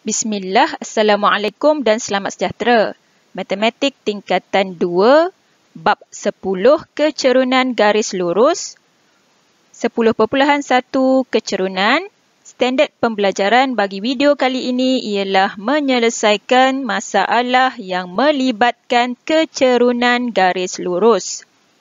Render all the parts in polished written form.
Bismillah, Assalamualaikum dan selamat sejahtera. Matematik tingkatan 2, bab 10 kecerunan garis lurus, 10.1 kecerunan. Standard pembelajaran bagi video kali ini ialah menyelesaikan masalah yang melibatkan kecerunan garis lurus.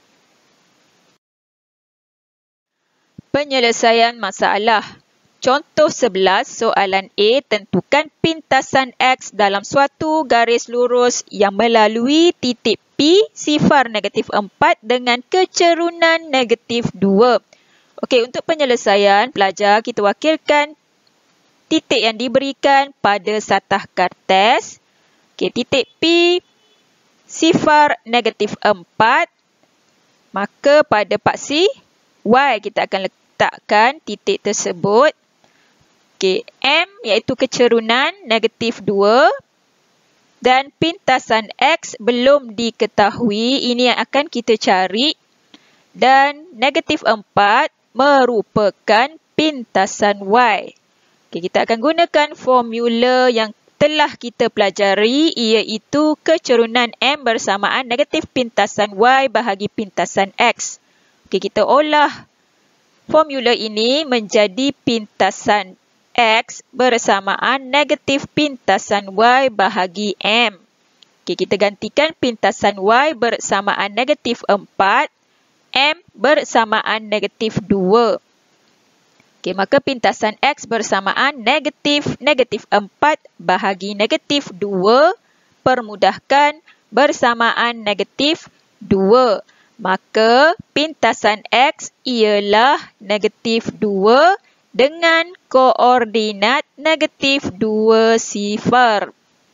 Penyelesaian masalah. Contoh 11, soalan A, tentukan pintasan X dalam suatu garis lurus yang melalui titik P sifar negatif 4 dengan kecerunan negatif 2. Okey, untuk penyelesaian, pelajar kita wakilkan titik yang diberikan pada satah kertas. Okey, titik P sifar negatif 4. Maka pada paksi Y kita akan letakkan titik tersebut. Okey, M iaitu kecerunan negatif 2 dan pintasan X belum diketahui. Ini yang akan kita cari. Dan negatif 4 merupakan pintasan Y. Okey, kita akan gunakan formula yang telah kita pelajari iaitu kecerunan M bersamaan negatif pintasan Y bahagi pintasan X. Okey, kita olah formula ini menjadi pintasan X bersamaan negatif pintasan Y bahagi M. Okey, kita gantikan pintasan Y bersamaan negatif 4, M bersamaan negatif 2. Okey, maka pintasan X bersamaan negatif 4 bahagi negatif 2. Permudahkan bersamaan negatif 2. Maka pintasan X ialah negatif 2 dengan koordinat negatif 2 sifar.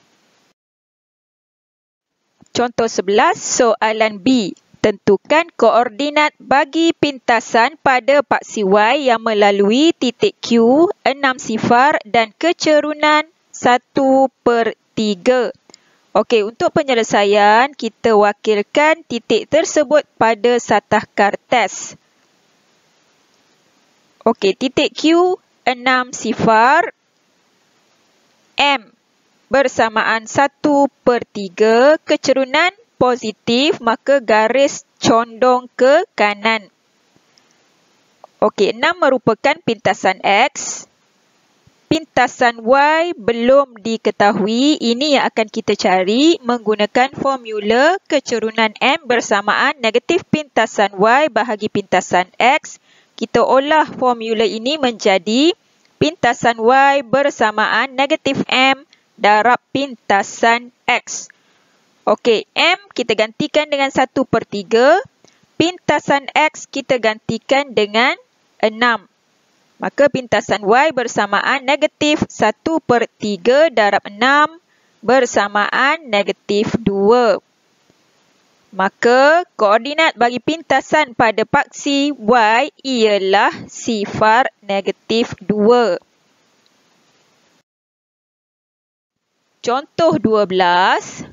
Contoh 11, soalan B. Tentukan koordinat bagi pintasan pada paksi Y yang melalui titik Q 6 sifar dan kecerunan 1/3. Okey, untuk penyelesaian, kita wakilkan titik tersebut pada satah kertas. Okey, titik Q 6 sifar, M bersamaan 1/3, kecerunan positif, maka garis condong ke kanan. Okey, 6 merupakan pintasan X. Pintasan Y belum diketahui. Ini yang akan kita cari menggunakan formula kecerunan M bersamaan negatif pintasan Y bahagi pintasan X. Kita olah formula ini menjadi pintasan Y bersamaan negatif M darab pintasan X. Okey, M kita gantikan dengan 1/3. Pintasan X kita gantikan dengan 6. Maka pintasan Y bersamaan negatif 1/3 darab 6 bersamaan negatif 2. Maka koordinat bagi pintasan pada paksi Y ialah sifar negatif 2. Contoh 12.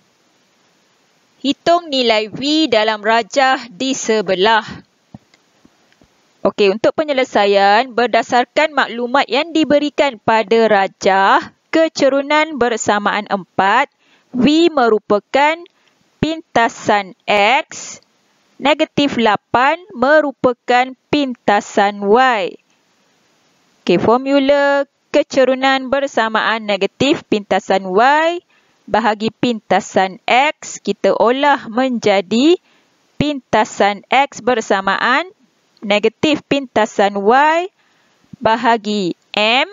Hitung nilai V dalam rajah di sebelah. Okey, untuk penyelesaian, berdasarkan maklumat yang diberikan pada rajah, kecerunan bersamaan 4, V merupakan pintasan X, negatif 8 merupakan pintasan Y. Okey, formula kecerunan bersamaan negatif pintasan Y bahagi pintasan X, kita olah menjadi pintasan X bersamaan negatif pintasan Y bahagi M.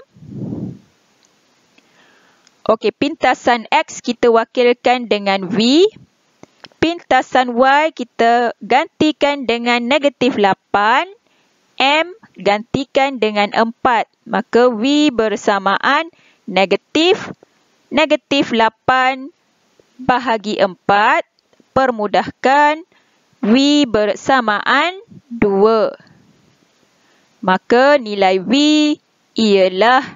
Okey, pintasan X kita wakilkan dengan V. Pintasan Y kita gantikan dengan negatif 8. M gantikan dengan 4. Maka V bersamaan negatif 8 bahagi 4, permudahkan V bersamaan 2. Maka nilai V ialah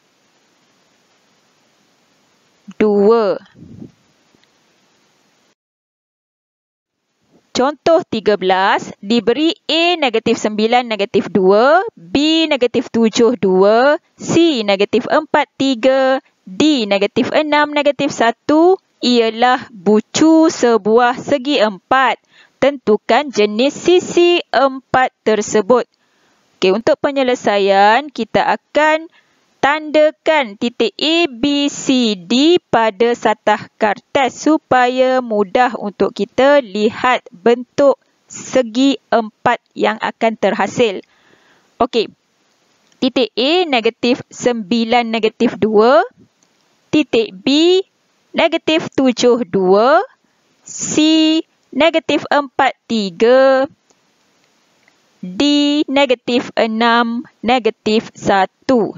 2. Contoh 13, diberi A negatif 9, negatif 2, B negatif 7, 2, C negatif 4, 3 D negatif 6 negatif 1 ialah bucu sebuah segi empat. Tentukan jenis sisi empat tersebut. Okey, untuk penyelesaian, kita akan tandakan titik A, B, C, D pada satah kertas supaya mudah untuk kita lihat bentuk segi empat yang akan terhasil. Okey, titik A negatif 9 negatif 2, titik B negatif 7 2, C negatif 4 3, D negatif 6 negatif 1.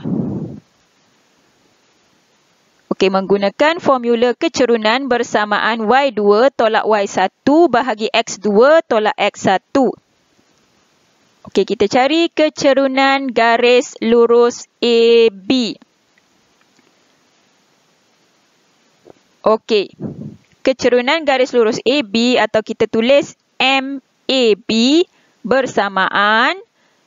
Okey, menggunakan formula kecerunan bersamaan Y2 tolak Y1 bahagi X2 tolak X1. Okey, kita cari kecerunan garis lurus AB. Okey, kecerunan garis lurus AB atau kita tulis MAB bersamaan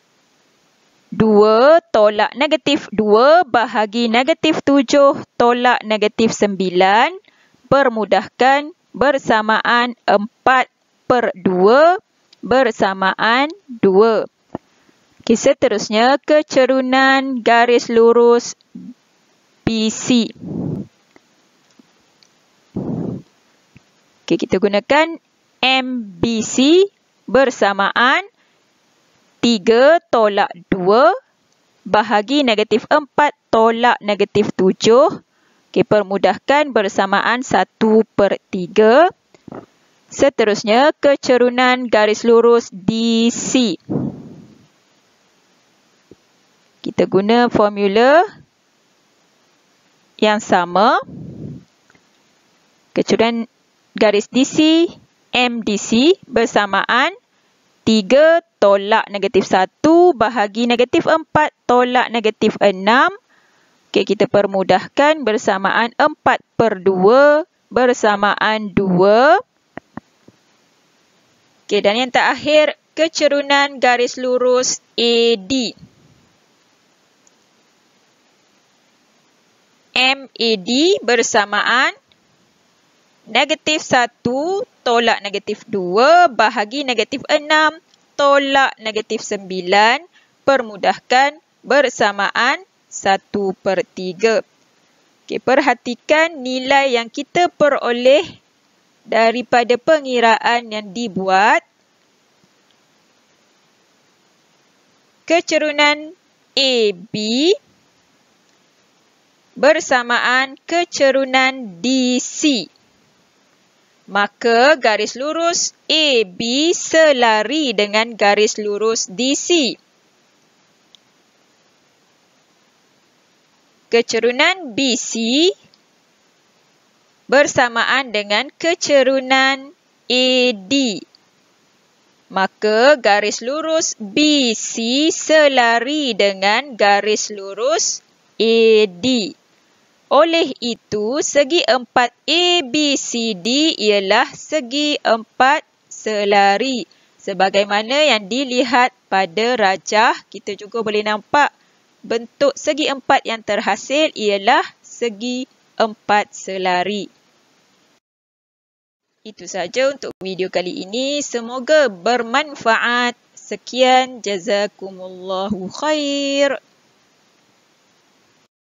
2 tolak negatif 2 bahagi negatif 7 tolak negatif 9 permudahkan bersamaan 4/2 bersamaan 2. Okey, seterusnya kecerunan garis lurus BC. Okey, kita gunakan MBC bersamaan 3 tolak 2 bahagi negatif 4 tolak negatif 7. Okey, permudahkan bersamaan 1/3. Seterusnya, kecerunan garis lurus DC. Kita guna formula yang sama. Kecerunan garis DC, MDC bersamaan 3 tolak negatif 1 bahagi negatif 4 tolak negatif 6. Okey, kita permudahkan bersamaan 4/2 bersamaan 2. Okey, dan yang terakhir, kecerunan garis lurus AD. MAD bersamaan negatif 1 tolak negatif 2 bahagi negatif 6 tolak negatif 9 permudahkan bersamaan 1/3. Okey, perhatikan nilai yang kita peroleh daripada pengiraan yang dibuat. Kecerunan AB bersamaan kecerunan DC. Maka garis lurus AB selari dengan garis lurus DC. Kecerunan BC bersamaan dengan kecerunan AD. Maka garis lurus BC selari dengan garis lurus AD. Oleh itu, segi empat ABCD ialah segi empat selari. Sebagaimana yang dilihat pada rajah, kita juga boleh nampak bentuk segi empat yang terhasil ialah segi empat selari. Itu sahaja untuk video kali ini. Semoga bermanfaat. Sekian, jazakumullahu khair.